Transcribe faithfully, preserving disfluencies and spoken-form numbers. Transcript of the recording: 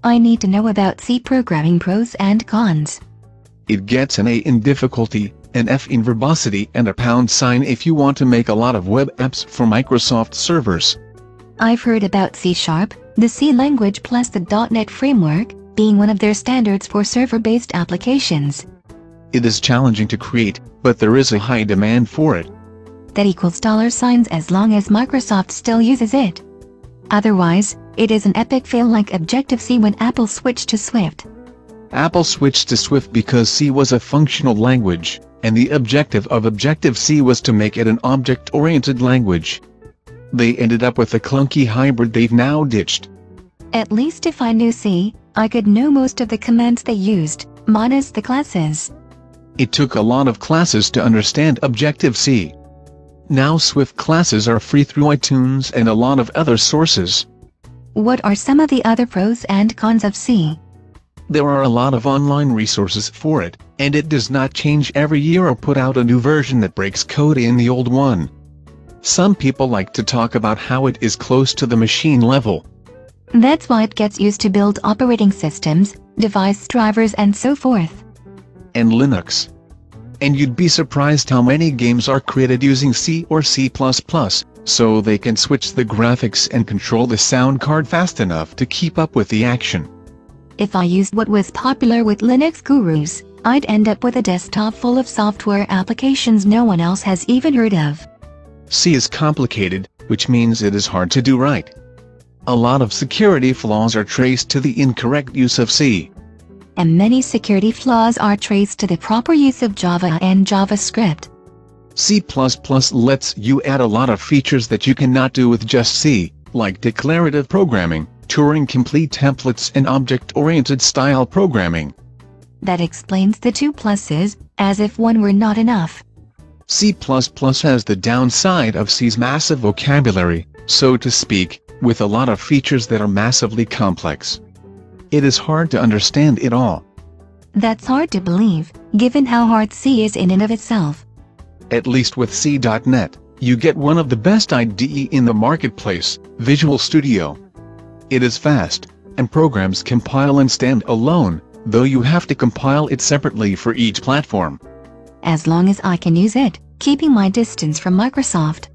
I need to know about C programming pros and cons. It gets an A in difficulty, an F in verbosity, and a pound sign if you want to make a lot of web apps for Microsoft servers. I've heard about C Sharp, the C language plus the dot net framework, being one of their standards for server-based applications. It is challenging to create, but there is a high demand for it. That equals dollar signs as long as Microsoft still uses it. Otherwise, it is an epic fail like Objective-C when Apple switched to Swift. Apple switched to Swift because C was a functional language, and the objective of Objective-C was to make it an object-oriented language. They ended up with a clunky hybrid they've now ditched. At least if I knew C, I could know most of the commands they used, minus the classes. It took a lot of classes to understand Objective-C. Now Swift classes are free through iTunes and a lot of other sources. What are some of the other pros and cons of C? There are a lot of online resources for it, and it does not change every year or put out a new version that breaks code in the old one. Some people like to talk about how it is close to the machine level. That's why it gets used to build operating systems, device drivers and so forth. And Linux. And you'd be surprised how many games are created using C or C plus plus, so they can switch the graphics and control the sound card fast enough to keep up with the action. If I used what was popular with Linux gurus, I'd end up with a desktop full of software applications no one else has even heard of. C is complicated, which means it is hard to do right. A lot of security flaws are traced to the incorrect use of C. And many security flaws are traced to the proper use of Java and JavaScript. C plus plus lets you add a lot of features that you cannot do with just C, like declarative programming, Turing-complete templates and object-oriented style programming. That explains the two pluses, as if one were not enough. C plus plus has the downside of C's massive vocabulary, so to speak, with a lot of features that are massively complex. It is hard to understand it all. That's hard to believe, given how hard C is in and of itself. At least with C dot net, you get one of the best I D E in the marketplace, Visual Studio. It is fast, and programs compile and stand alone, though you have to compile it separately for each platform. As long as I can use it, keeping my distance from Microsoft.